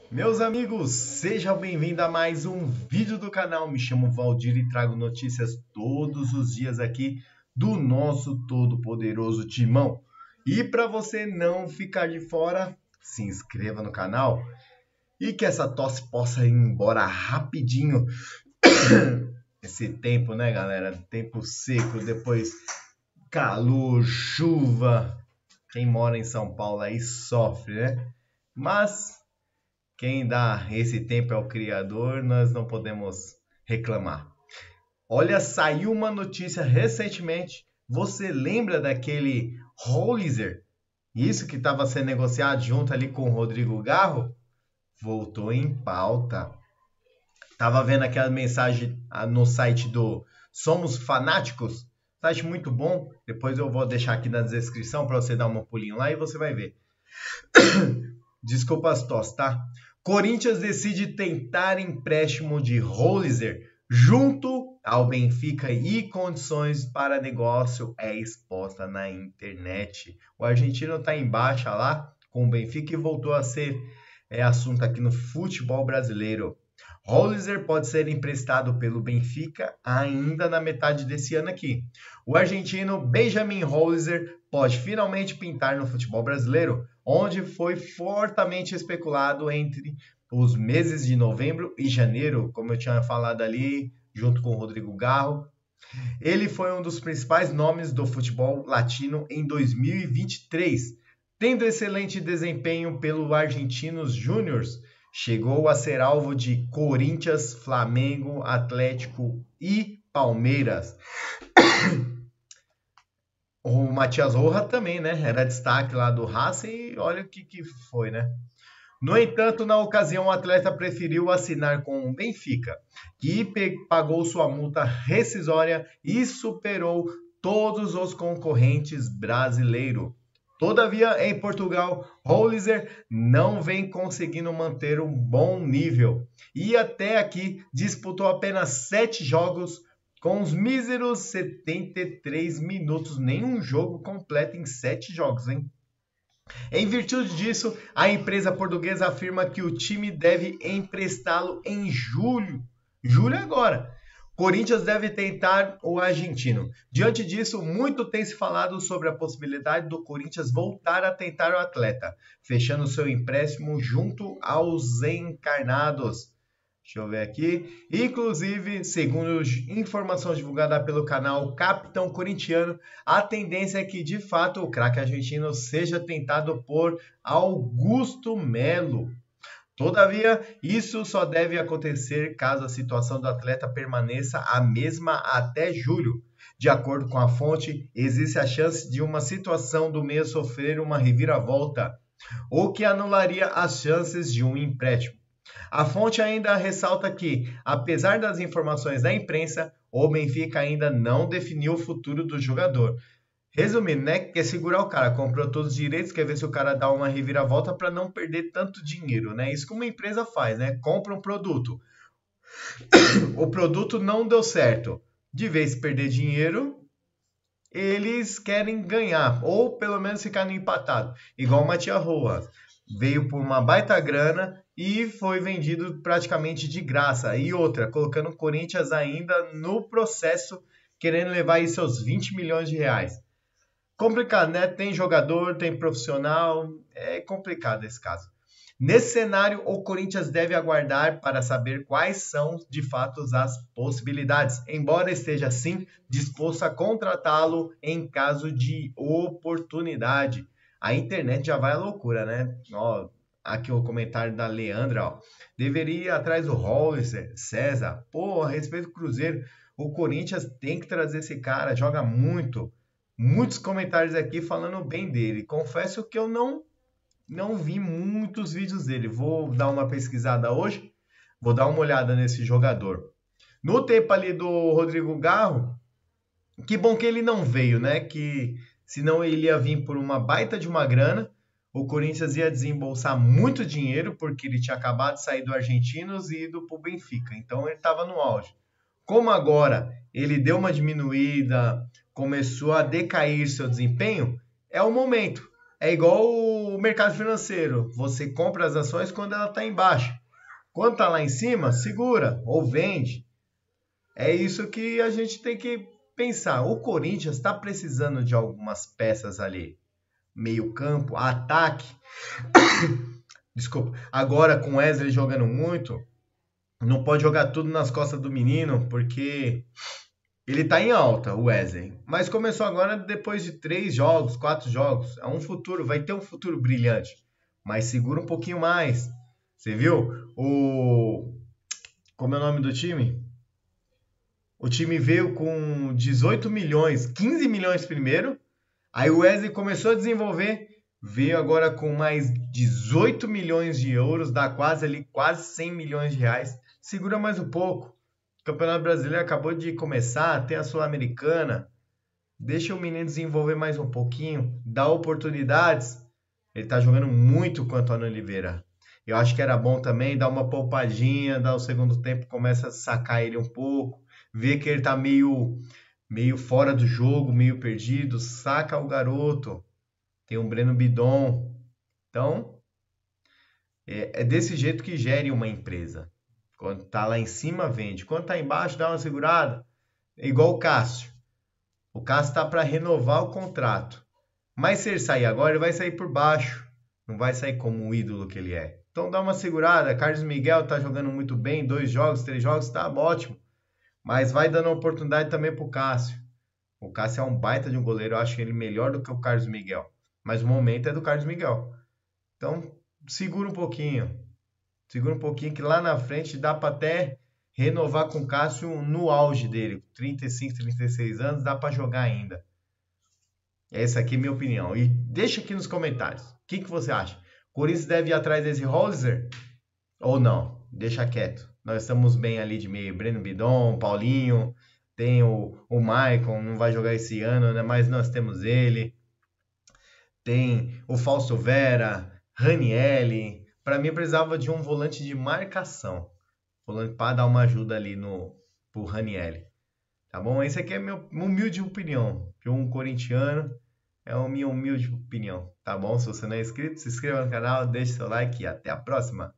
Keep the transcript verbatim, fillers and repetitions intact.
Meus amigos, sejam bem-vindos a mais um vídeo do canal. Me chamo Valdir e trago notícias todos os dias aqui do nosso todo-poderoso Timão. E para você não ficar de fora, se inscreva no canal e que essa tosse possa ir embora rapidinho. Esse tempo, né, galera? Tempo seco, depois calor, chuva. Quem mora em São Paulo aí sofre, né? Mas quem dá esse tempo é o Criador, nós não podemos reclamar. Olha, saiu uma notícia recentemente. Você lembra daquele Hollister? Isso que estava sendo negociado junto ali com o Rodrigo Garro? Voltou em pauta. Tava vendo aquela mensagem no site do Somos Fanáticos. Site muito bom. Depois eu vou deixar aqui na descrição para você dar um pulinho lá e você vai ver. Desculpa as tosse, tá? Corinthians decide tentar empréstimo de Hollister junto ao Benfica e condições para negócio é exposta na internet. O argentino está em baixa lá com o Benfica e voltou a ser é, assunto aqui no futebol brasileiro. Hollister pode ser emprestado pelo Benfica ainda na metade desse ano aqui. O argentino Benjamin Hollister pode finalmente pintar no futebol brasileiro, onde foi fortemente especulado entre os meses de novembro e janeiro, como eu tinha falado ali, junto com o Rodrigo Garro. Ele foi um dos principais nomes do futebol latino em dois mil e vinte e três, tendo excelente desempenho pelo Argentinos Júniors. Chegou a ser alvo de Corinthians, Flamengo, Atlético e Palmeiras. O Matias Rojas também, né? Era destaque lá do Racing e olha o que, que foi, né? No entanto, na ocasião, o atleta preferiu assinar com o Benfica, que pagou sua multa rescisória e superou todos os concorrentes brasileiros. Todavia, em Portugal, Hollister não vem conseguindo manter um bom nível e até aqui disputou apenas sete jogos com os míseros setenta e três minutos, nenhum jogo completo em sete jogos, hein? Em virtude disso, a empresa portuguesa afirma que o time deve emprestá-lo em julho. Julho agora. Corinthians deve tentar o argentino. Diante disso, muito tem se falado sobre a possibilidade do Corinthians voltar a tentar o atleta, fechando seu empréstimo junto aos encarnados. Deixa eu ver aqui. Inclusive, segundo informações divulgadas pelo canal Capitão Corintiano, a tendência é que, de fato, o craque argentino seja tentado por Augusto Melo. Todavia, isso só deve acontecer caso a situação do atleta permaneça a mesma até julho. De acordo com a fonte, existe a chance de uma situação do meio sofrer uma reviravolta, o que anularia as chances de um empréstimo. A fonte ainda ressalta que, apesar das informações da imprensa, o Benfica ainda não definiu o futuro do jogador. Resumindo, né? Quer segurar o cara, comprou todos os direitos, quer ver se o cara dá uma reviravolta para não perder tanto dinheiro, né? Isso que uma empresa faz, né? Compra um produto. O produto não deu certo. De vez em perder dinheiro, eles querem ganhar, ou pelo menos ficar no empatado. Igual o Matias Rojas. Veio por uma baita grana e foi vendido praticamente de graça. E outra, colocando o Corinthians ainda no processo, querendo levar aí seus vinte milhões de reais. Complicado, né? Tem jogador, tem profissional, é complicado esse caso. Nesse cenário, o Corinthians deve aguardar para saber quais são, de fato, as possibilidades, embora esteja, sim, disposto a contratá-lo em caso de oportunidade. A internet já vai à loucura, né? Ó, aqui o comentário da Leandra, ó. Deveria ir atrás do Hollister, César. Pô, a respeito do Cruzeiro, o Corinthians tem que trazer esse cara, joga muito. Muitos comentários aqui falando bem dele. Confesso que eu não, não vi muitos vídeos dele. Vou dar uma pesquisada hoje. Vou dar uma olhada nesse jogador. No tempo ali do Rodrigo Garro, que bom que ele não veio, né? Que senão ele ia vir por uma baita de uma grana. O Corinthians ia desembolsar muito dinheiro, porque ele tinha acabado de sair do Argentinos e ido para o Benfica. Então ele estava no auge. Como agora ele deu uma diminuída, começou a decair seu desempenho, é o momento. É igual o o mercado financeiro. Você compra as ações quando ela está embaixo. Quando está lá em cima, segura ou vende. É isso que a gente tem que pensar. O Corinthians está precisando de algumas peças ali. Meio campo, ataque. Desculpa. Agora com o Wesley jogando muito, não pode jogar tudo nas costas do menino, porque ele tá em alta, o Wesley. Mas começou agora depois de três jogos, quatro jogos. É um futuro, vai ter um futuro brilhante. Mas segura um pouquinho mais. Você viu? O... Como é o nome do time? O time veio com dezoito milhões, quinze milhões primeiro. Aí o Wesley começou a desenvolver. Veio agora com mais dezoito milhões de euros. Dá quase ali, quase cem milhões de reais. Segura mais um pouco. O Campeonato Brasileiro acabou de começar, tem a Sul-Americana. Deixa o menino desenvolver mais um pouquinho, dá oportunidades. Ele tá jogando muito com o Antônio Oliveira. Eu acho que era bom também dar uma poupadinha, dar o segundo tempo, começa a sacar ele um pouco, ver que ele tá meio, meio fora do jogo, meio perdido, saca o garoto. Tem um Breno Bidon. Então, é, é desse jeito que gere uma empresa. Quando tá lá em cima, vende. Quando tá embaixo, dá uma segurada. É igual o Cássio. O Cássio tá para renovar o contrato. Mas se ele sair agora, ele vai sair por baixo. Não vai sair como o ídolo que ele é. Então dá uma segurada. Carlos Miguel tá jogando muito bem. Dois jogos, três jogos, tá ótimo. Mas vai dando oportunidade também pro Cássio. O Cássio é um baita de um goleiro. Eu acho ele melhor do que o Carlos Miguel. Mas o momento é do Carlos Miguel. Então segura um pouquinho. Segura um pouquinho que lá na frente dá para até renovar com o Cássio no auge dele. trinta e cinco, trinta e seis anos, dá para jogar ainda. Essa aqui é a minha opinião. E deixa aqui nos comentários. O que, que você acha? O Corinthians deve ir atrás desse Holzer? Ou não? Deixa quieto. Nós estamos bem ali de meio. Breno Bidon, Paulinho. Tem o, o Maicon, não vai jogar esse ano, né? Mas nós temos ele. Tem o Fausto Vera, Ranielli. Para mim, precisava de um volante de marcação. Volante para dar uma ajuda ali no pro Ranielli. Tá bom? Essa aqui é a minha humilde opinião. De um corintiano. É a minha humilde opinião. Tá bom? Se você não é inscrito, se inscreva no canal, deixe seu like e até a próxima.